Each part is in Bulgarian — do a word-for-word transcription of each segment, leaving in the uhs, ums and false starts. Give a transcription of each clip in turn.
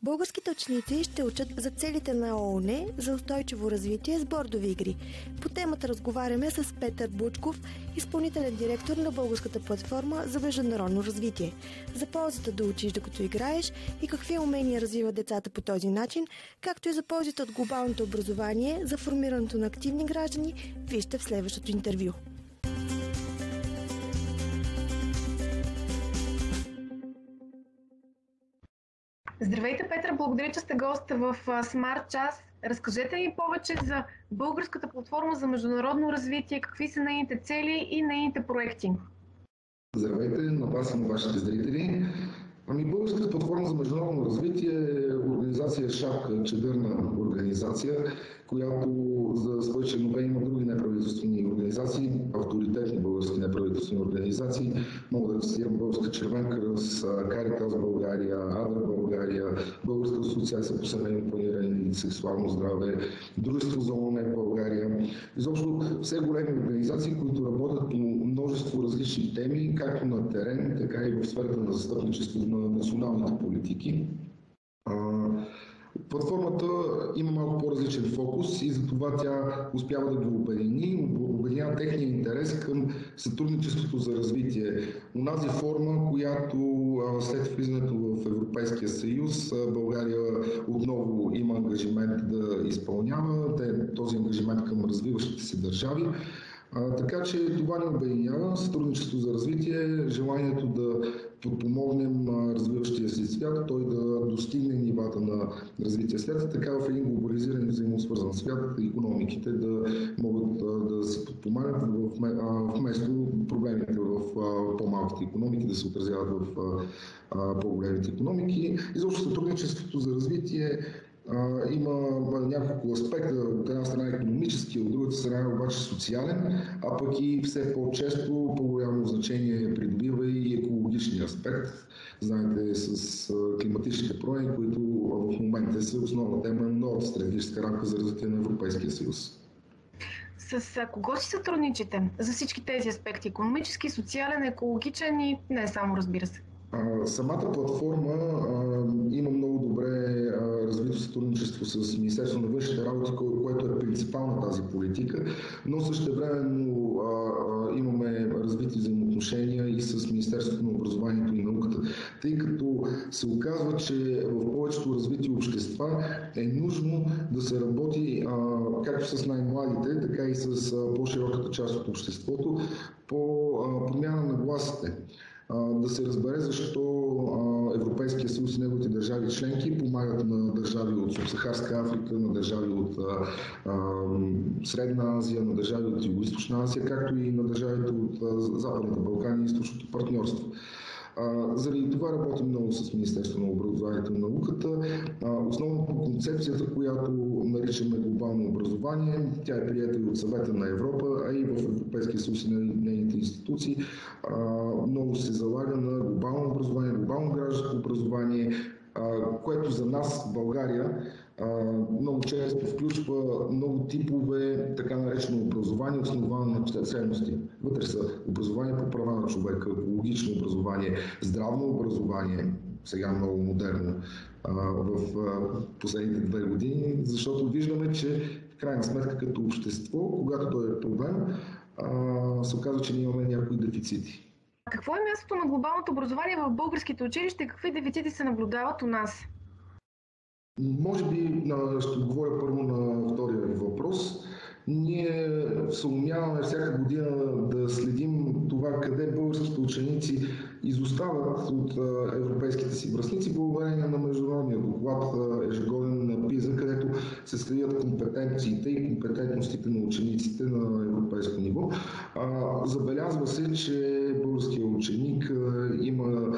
Българските ученици ще учат за целите на ООН за устойчиво развитие с бордови игри. По темата разговаряме с Петър Бучков, изпълнителен директор на Българската платформа за международно развитие. За ползата да учиш докато играеш и какви умения развиват децата по този начин, както и за ползите от глобалното образование за формирането на активни граждани, вижте в следващото интервю. Здравейте, Петър! Благодаря, че сте гост в Smart Час. Разкажете ни повече за Българската платформа за международно развитие, какви са нейните цели и нейните проекти. Здравейте на вас и на вашите зрители. Ами, Българската платформа за международно развитие е организация шапка, чадърна организация, която за свои членове има други неправителствени организации, авторитетни български неправителствени организации. Мога да цитирам Българска червен кръст, Каритас България, Адра България, Българска асоциация по семейно планиране и сексуално здраве, Дружество за ООН в България. Изобщо все големи организации, които работят по множество различни теми, както на терен, така и в сферата на застъпничество на националните политики. Платформата има малко по-различен фокус и затова тя успява да го обедини, обединява техния интерес към сътрудничеството за развитие. Онази форма, която след влизането в Европейския съюз България отново има ангажимент да изпълнява, този ангажимент към развиващите се държави. А, така че това ни обединява сътрудничество за развитие, желанието да подпомогнем развиващия се свят, той да достигне нивата на развитие свят, така в един глобализиран и взаимосвързан свят икономиките да могат да, да се подпомагат вместо проблемите в по-малките икономики да се отразяват в по-големите икономики. Изобщо сътрудничеството за развитие Uh, има няколко аспекта, от една страна икономически, от другата страна обаче социален, а пък и все по-често по-голямо значение придобива и екологичния аспект. Знаете, с климатичните промени, които в момента са основна тема на новата стратегическа рамка за развитие на Европейския съюз. С кого си сътрудничите за всички тези аспекти? Икономически, социален, екологичен и не само, разбира се. Самата платформа а, има много добре а, развито сътрудничество с Министерството на външните работи, което е принципал на тази политика, но същевременно а, а, имаме развити взаимоотношения и с Министерството на образованието и науката, тъй като се оказва, че в повечето развити общества е нужно да се работи а, както с най-младите, така и с а, по-широката част от обществото по а, промяна на гласите. Да се разбере защо Европейския съюз и неговите държави членки помагат на държави от Субсахарска Африка, на държави от а, а, Средна Азия, на държави от Югоизточна Азия, както и на държавите от а, Западните Балкани и източното партньорство. А, заради това работим много с Министерството на образованието и науката. А, основно по концепцията, която наричаме глобално образование, тя е приета и от Съвета на Европа, а и в Европейския съюз и на нейните институции. А, много се залага на глобално образование, глобално гражданско образование, а, което за нас в България Uh, много често включва много типове така наречено образование, основано на ценности. Вътре са образование по права на човека, екологично образование, здравно образование, сега много модерно uh, в uh, последните две години, защото виждаме, че в крайна сметка като общество, когато той е проблем, uh, се оказва, че ние имаме някои дефицити. Какво е мястото на глобалното образование в българските училища и какви дефицити се наблюдават у нас? Може би ще отговоря първо на втория въпрос. Ние се умяваме всяка година да следим това къде българските ученици изостават от европейските си връстници благодарение на международния доклад ежегоден на ПИЗа, където се следят компетенциите и компетентностите на учениците на европейско ниво. Забелязва се, че българският ученик има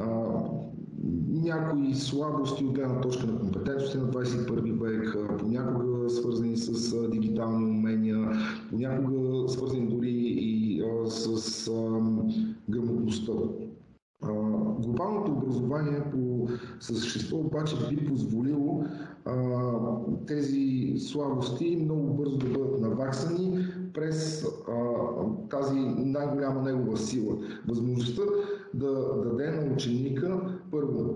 някои слабости от гледна точка на компетентности на двадесет и първи век, понякога свързани с дигитални умения, понякога свързани дори и а, с а, грамотността. А, глобалното образование по същество обаче би позволило а, тези слабости много бързо да бъдат наваксани през а, тази най-голяма негова сила. Възможността да даде на ученика първо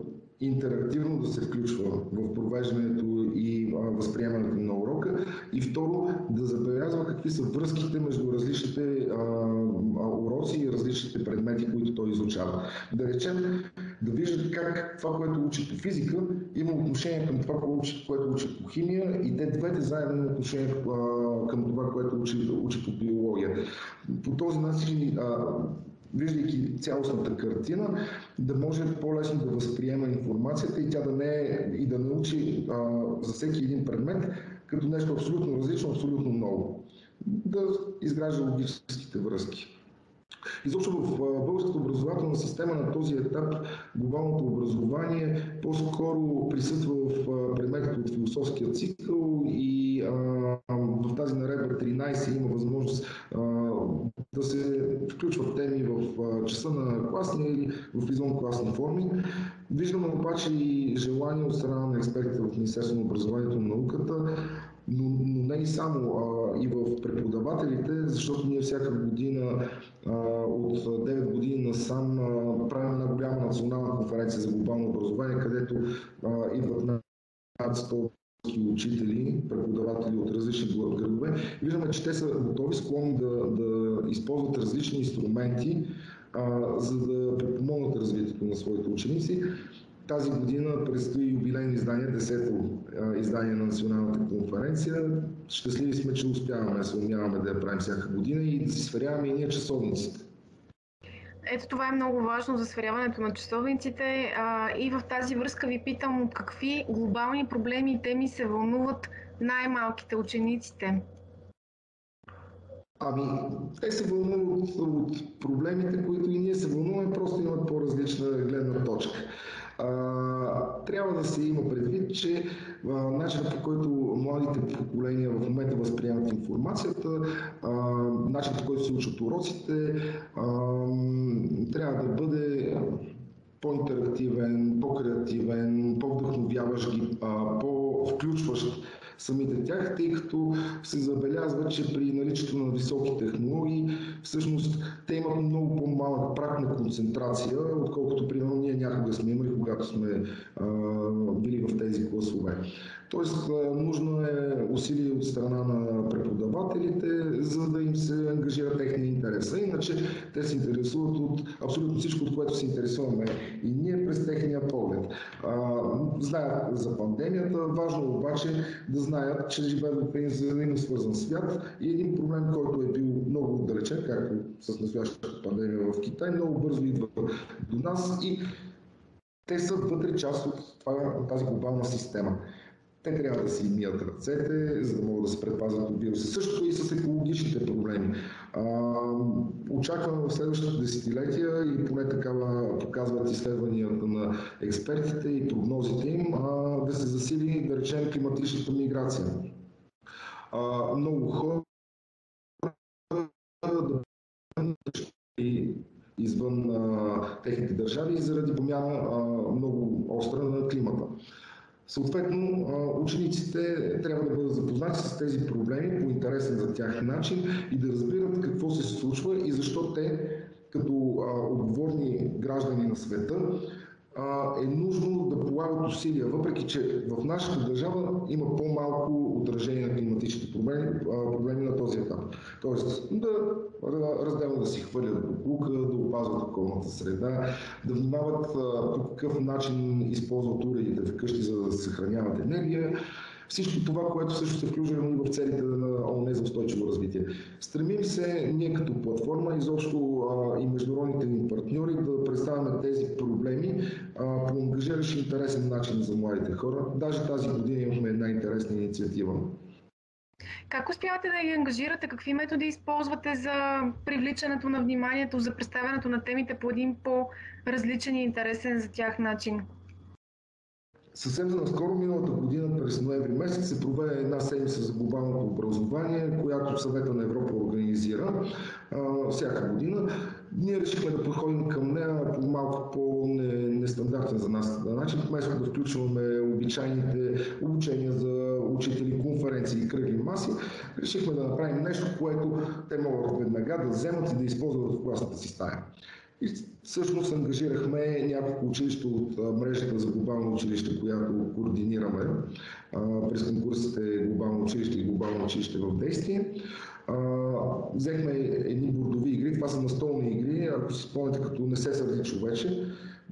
интерактивно да се включва в провеждането и а, възприемането на урока, и второ, да забелязва какви са връзките между различните а, а, уроци и различните предмети, които той изучава. Да речем, да вижда как това, което учи по физика, има отношение към това, което учи по химия, и те двете заедно имат отношение а, към това, което учи, учи по биология. По този начин, а, виждайки цялостната картина, да може по-лесно да възприема информацията и тя да не е, и да научи а, за всеки един предмет като нещо абсолютно различно, абсолютно ново. Да изгражда логическите връзки. Изобщо в българската образователна система на този етап глобалното образование по-скоро присъства в предметите от философския цикъл и а, в тази наредба тринайсет има възможност а, да се включват теми в а, часа на класни или в извънкласни форми. Виждаме обаче и желание от страна на експертите в Министерството на образованието и науката, но, но не и само, а, и в преподавателите, защото ние всяка година а, от девет години насам а, правим една голяма национална конференция за глобално образование, където а, идват над сто учители, преподаватели от различни градове. Виждаме, че те са готови, склонни да, да използват различни инструменти, а, за да подпомогнат развитието на своите ученици. Тази година предстои юбилейно издание, десето издание на националната конференция. Щастливи сме, че успяваме да се умяваме да я правим всяка година и да си сверяваме и ние часовниците. Ето това е много важно за сверяването на часовниците. А, и в тази връзка ви питам, от какви глобални проблеми и теми се вълнуват най-малките учениците? Ами, те се вълнуват от проблемите, които и ние се вълнуваме, просто имат по-различна гледна точка. А, трябва да се има предвид, че а, начинът, по който младите поколения в момента възприемат информацията, а, начинът, по който се учат уроците, а, трябва да бъде по-интерактивен, по-креативен, по-вдъхновяващ ги, а, по-включващ самите тях, тъй като се забелязва, че при наличието на високи технологии всъщност те имат много по-малък праг на концентрация, отколкото примерно ние някога сме имали, когато сме а, били в тези класове. Тоест, нужно е усилие от страна на преподавателите, за да им се ангажира техния интерес. Иначе те се интересуват от абсолютно всичко, от което се интересуваме и ние през техния поглед. А, знаят за пандемията, важно обаче да знаят, че живеят в един взаимно свързан свят и един проблем, който е бил много отдалечен, както с настоящата пандемия в Китай, много бързо идва до нас и те са вътре част от това, тази глобална система. Те трябва да си мият ръцете, за да могат да се предпазват от вируса. Също и с екологичните проблеми. А, очакваме в следващите десетилетия, и поне такава показват изследванията на експертите и прогнозите им, а, да се засили, да речем, климатичната миграция. А, много хора да извън а, техните държави заради промяна а, много остра на климата. Съответно, учениците трябва да бъдат запознати с тези проблеми по интересен за тях начин и да разбират какво се случва и защо те, като отговорни граждани на света, е нужно да полагат усилия, въпреки че в нашата държава има по-малко отражение на климатичните проблеми, проблеми на този етап. Тоест да разделно да си хвърлят боклука, да опазват околната среда, да внимават по какъв начин използват уредите вкъщи, за да съхраняват енергия. Всичко това, което също се включва и в целите на ООН за устойчиво развитие. Стремим се ние като платформа, изобщо а, и международните ни партньори, да представяме тези проблеми а, по ангажиращ интересен начин за младите хора. Даже тази година имахме една интересна инициатива. Как успявате да ги ангажирате? Какви методи използвате за привличането на вниманието, за представянето на темите по един по-различен и интересен за тях начин? Съвсем наскоро, миналата година, през ноември месец, се проведе една седмица за глобалното образование, която Съвета на Европа организира а, всяка година. Ние решихме да подходим към нея по малко по-нестандартен за нас начин, вместо да включваме обичайните обучения за учители, конференции и кръгли маси. Решихме да направим нещо, което те могат веднага да вземат и да използват в класната си стая. И всъщност ангажирахме няколко училища от мрежата за глобално училище, която координираме а, през конкурсите Глобално училище и Глобално училище в действие. Uh, взехме едни бордови игри, това са настолни игри, ако си спомняте, като Не се сърди човече.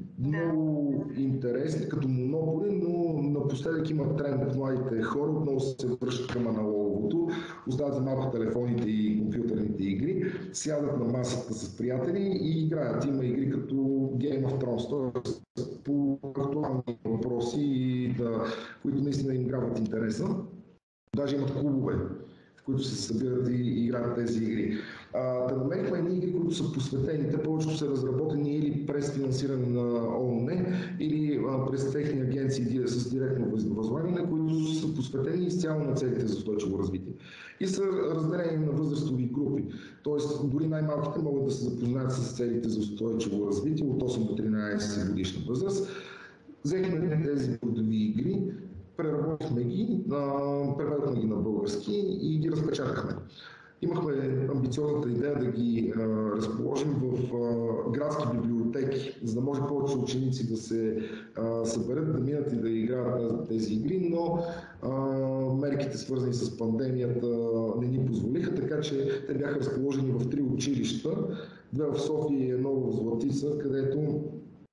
Много интересни, като монополи, но напоследък има тренд от младите хора, отново се връщат към аналоговото, остават за малко телефоните и компютърните игри, сядат на масата с приятели и играят. Има игри като Game of Thrones, т.е. по актуални въпроси, и да, които наистина им грабват интереса. Даже имат клубове, в които се събират и играят тези игри. А, да намерихме едни игри, които са посветени. Те повечето са разработени или през финансиране на ООН, или а, през техни агенции с директно възлагане, които са посветени изцяло на целите за устойчиво развитие. И са разделени на възрастови групи. Тоест, дори най-малките могат да се запознаят с целите за устойчиво развитие от осем до тринадесет годишна възраст. Взехме тези бордови игри, преработихме ги, преведохме ги на български и ги разпечатахме. Имахме амбициозната идея да ги а, разположим в а, градски библиотеки, за да може повече ученици да се а, съберат, да минат и да играят тези игри, но а, мерките, свързани с пандемията, не ни позволиха, така че те бяха разположени в три училища, две в София и едно в Златица, където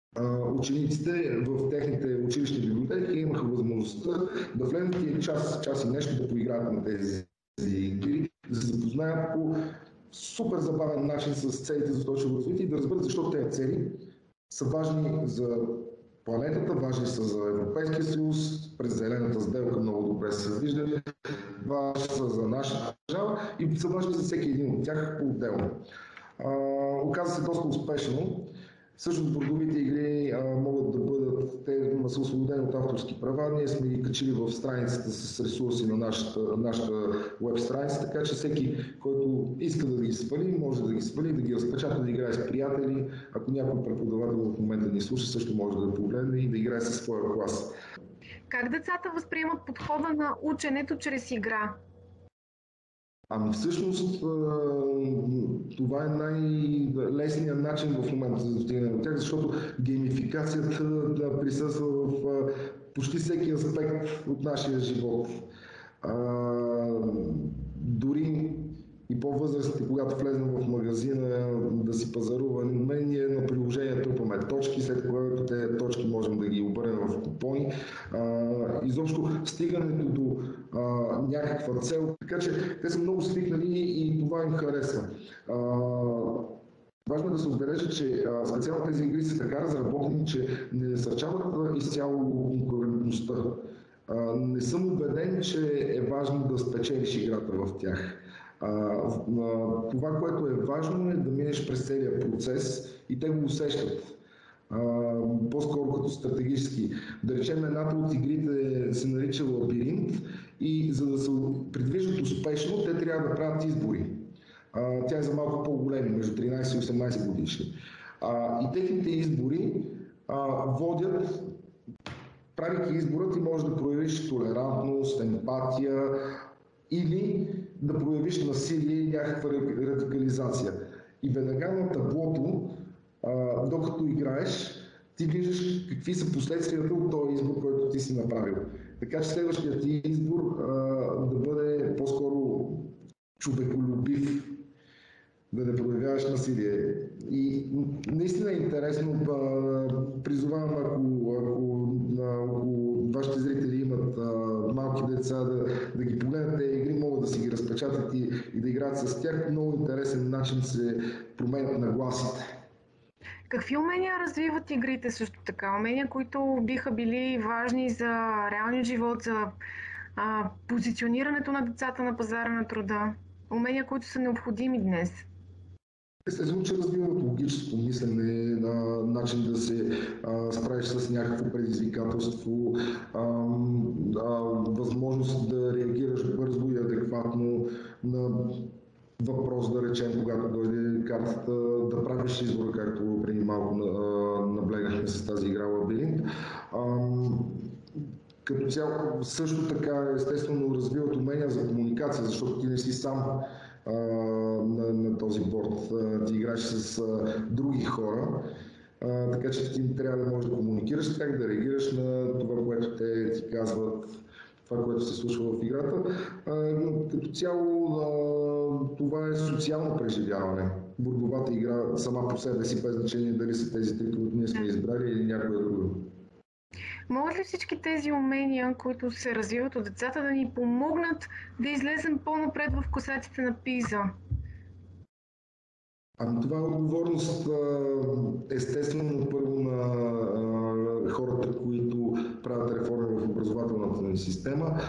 учениците в техните училищни библиотеки имаха възможността да влезат и час, час и нещо да поиграят на тези игри, да се запознаят по супер забавен начин с целите за устойчиво развитие и да разберат защо тези цели са важни за планетата, важни са за Европейския съюз, през зелената сделка много добре се виждали, важни са за нашата държава и са важни за всеки един от тях по-отделно. Оказа се доста успешно. Също бордовите игри а, могат да бъдат, те са освободени от авторски права. Ние сме ги качили в страницата с ресурси на нашата, нашата веб страница, така че всеки, който иска да ги свали, може да ги свали, да ги разпечата, да играе с приятели. Ако някой преподавател в момента ни слуша, също може да погледне и да играе със своя клас. Как децата възприемат подхода на ученето чрез игра? Ами всъщност това е най-лесният начин в момента за достигане до тях, защото геймификацията да присъства в почти всеки аспект от нашия живот. А, дори и по-възрастни, когато влезем в магазина да си пазаруваме, ние на приложение трупаме точки, след което тези точки можем да ги обърнем в купони. А, изобщо стигането до а, някаква цел, така че те са много свикнали и това им харесва. А, важно е да се отбележи, че а, специално тези игри са така разработени, че не насърчават изцяло конкурентността. А, не съм убеден, че е важно да спечелиш играта в тях. Uh, uh, това, което е важно, е да минеш през целия процес и те го усещат. Uh, по-скоро като стратегически. Да речем, едната от игрите се нарича Лабиринт и за да се придвижат успешно, те трябва да правят избори. Uh, тя е за малко по-големи, между тринадесет и осемнадесет годишни. Uh, и техните избори uh, водят, правейки избора, ти можеш да проявиш толерантност, емпатия или да проявиш насилие и някаква радикализация. И веднага на таблото, а, докато играеш, ти виждаш какви са последствията от този избор, който ти си направил. Така че следващият ти избор а, да бъде по-скоро човеколюбив, да не проявяваш насилие. И наистина е интересно, призовавам, ако, ако, ако вашите зрители имат а, малки деца, да, да ги погледнат тези игри, могат да си ги разпечатат и, и да играят с тях. Много интересен начин се променят нагласите. Какви умения развиват игрите също така? Умения, които биха били важни за реалния живот, за а, позиционирането на децата на пазара на труда? Умения, които са необходими днес? Естествено, че развиват логическо мислене, на начин да се а, справиш с някакво предизвикателство, а, а, възможност да реагираш бързо и адекватно на въпрос, да речем, когато дойде картата, да правиш избора, както преди малко наблегнахме с тази игра Лабиринт. Като цяло също така естествено развиват умения за комуникация, защото ти не си сам. а, на, на този борд. А, ти играеш с а, други хора, а, така че ти трябва да можеш да комуникираш с тях, да реагираш на това, което те ти казват, това, което се случва в играта. А, но като цяло а, това е социално преживяване. Бордовата игра сама по себе си, без значение дали са тези три, които ние сме избрали или някоя друга. Могат ли всички тези умения, които се развиват от децата, да ни помогнат да излезем по-напред в класациите на пиза? Ами това е отговорност естествено първо на хората, които правят реформи в образователната ни система.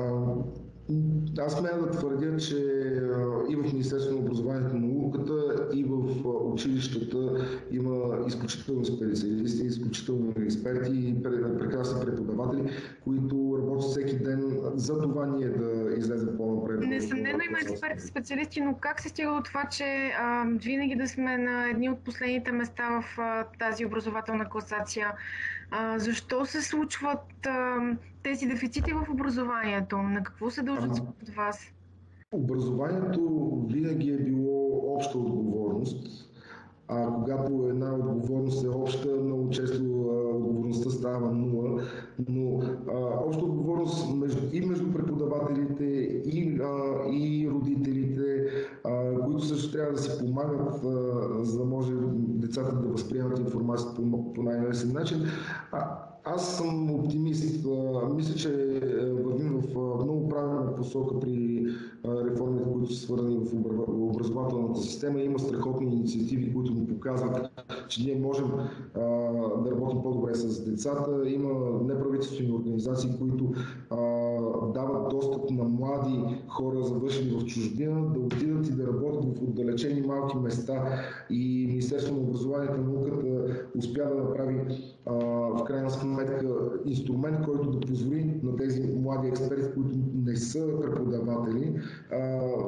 Аз смея да твърдя, че и в Министерството на образованието и науката, и в училищата има изключителни специалисти, изключителни експерти и прекрасни преподаватели, които работят всеки ден за това ние да излезем по-напред. Несъмнено има експерти, специалисти, но как се стига до това, че а, винаги да сме на едни от последните места в а, тази образователна класация? А, защо се случват а, тези дефицити в образованието? На какво се дължат според вас? Образованието винаги е било обща отговорност. А когато една отговорност е обща, много често а, отговорността става нула. Но а, обща отговорност между, и между преподавателите, и, а, и родителите, а, които също трябва да си помагат, а, за да може децата да възприемат информацията по, по най-лесен начин. А, аз съм оптимист. А, мисля, че вървим в а, много правилна посока при а, реформите, които са свързани в образователната система. Има страхотни инициативи, които ни показват, че ние можем а, да работим по-добре с децата. Има неправителствени организации, които а, дават достъп на млади хора, завършили в чужбина, да отидат и да работят в отдалечени малки места. И Министерството на образованието и науката успя да направи а, в крайна сметка инструмент, който да позволи на тези млади експерти, които не са преподаватели, а,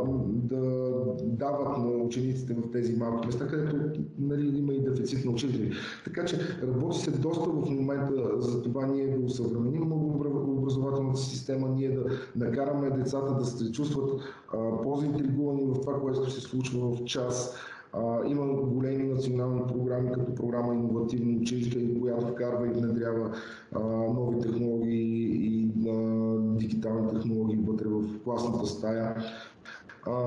да дават на учениците в тези малки места, където, нали, има и дефицит на учители. Така че работи се доста в момента за това ние да усъвременим образователната система, ние да накараме децата да се чувстват а, по-заинтригувани в това, което се случва в час. А, има големи национални програми, като програма Иновативно училище, която вкарва и внедрява а, нови технологии и а, дигитални технологии вътре в класната стая. А,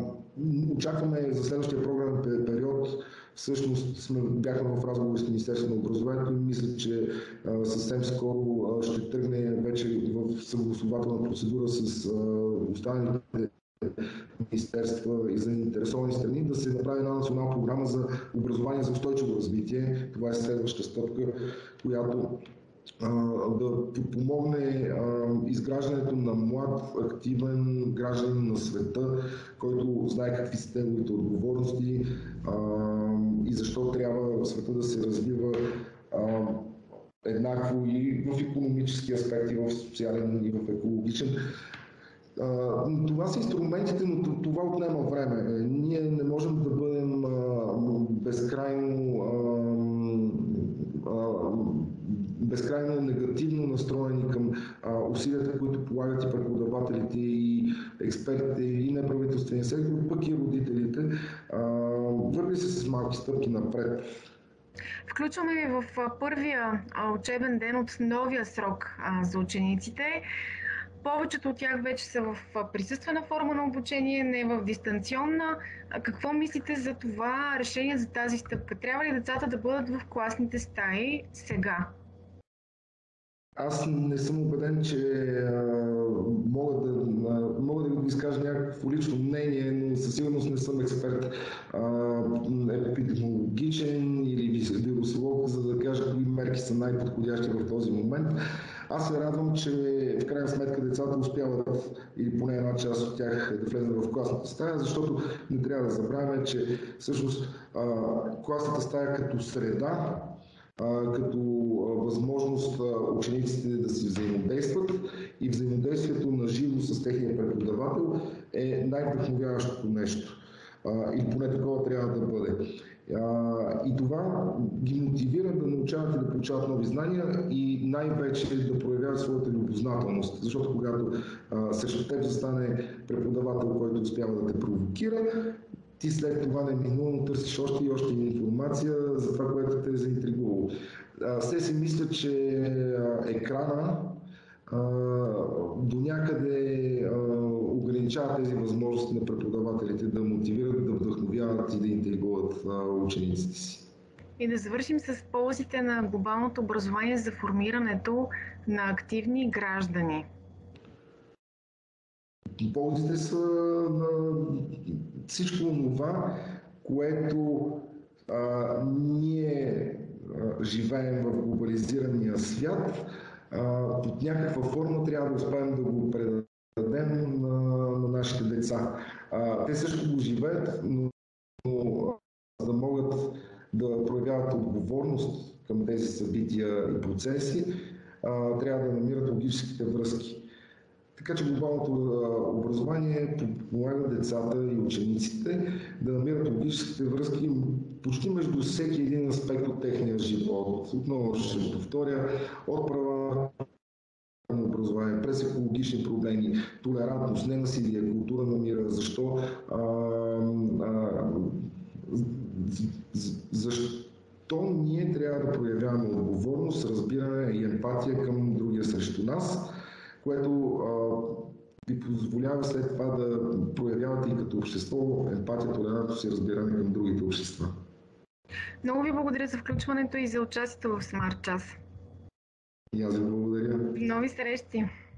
очакваме за следващия програмен период. Всъщност сме, бяхме в разговор с Министерството на образованието и мисля, че а, съвсем скоро а, ще тръгне вече в съгласувателна процедура с а, останалите министерства и заинтересовани страни да се направи една национална програма за образование за устойчиво развитие. Това е следваща стъпка, която а, да помогне а, изграждането на млад, активен гражданин на света, който знае какви са неговите отговорности а, и защо трябва света да се развива а, еднакво и в икономически аспект, и в социален, и в екологичен. Uh, това са инструментите, но това отнема време. Ние не можем да бъдем uh, безкрайно, uh, uh, безкрайно негативно настроени към uh, усилията, които полагат и преподавателите, и експертите, и неправителствения сектор, пък и родителите. Uh, върви се с малки стъпки напред. Включваме ви в първия учебен ден от новия срок за учениците. Повечето от тях вече са в присъствена форма на обучение, не в дистанционна. Какво мислите за това решение, за тази стъпка? Трябва ли децата да бъдат в класните стаи сега? Аз не съм убеден, че а, мога, да, а, мога да ви изкажа някакво лично мнение, но със сигурност не съм експерт а, епидемиологичен или вирусолог, за да кажа кои мерки са най-подходящи в този момент. Аз се радвам, че в крайна сметка децата успяват, или поне една част от тях, да влезат в класната стая, защото не трябва да забравяме, че всъщност а, класната стая като среда, като възможност учениците да си взаимодействат и взаимодействието на живо с техния преподавател е най-вдъхновяващото нещо. А, или поне такова трябва да бъде. А, и това ги мотивира да научават и да получават нови знания и най-вече да проявяват своята любознателност. Защото когато а, срещу теб застане преподавател, който успява да те провокира, ти след това неминуемо търсиш още и още информация за това, което те е заинтригувало. Все си мисля, че екрана а, до някъде а, ограничава тези възможности на преподавателите да мотивират, да вдъхновяват и да интригуват а, учениците си. И да завършим с ползите на глобалното образование за формирането на активни граждани. Ползите са на всичко това, което а, ние а, живеем в глобализирания свят, а, под някаква форма трябва да успеем да го предадем на, на нашите деца. А, те също го живеят, но, но за да могат да проявяват отговорност към тези събития и процеси, а, трябва да намират логическите връзки. Така че глобалното образование помага децата и учениците да намират логическите връзки почти между всеки един аспект от техния живот. Отново ще повторя, от права на образование, през екологични проблеми, толерантност, ненасилие, култура на мира. Защо? А, а, защо ние трябва да проявяваме отговорност, разбиране и емпатия към другия срещу нас, което а, ви позволява след това да проявявате и като общество емпатия, толерантност и разбиране към другите общества. Много ви благодаря за включването и за участието в Смарт Час. И аз ви благодаря. Нови срещи!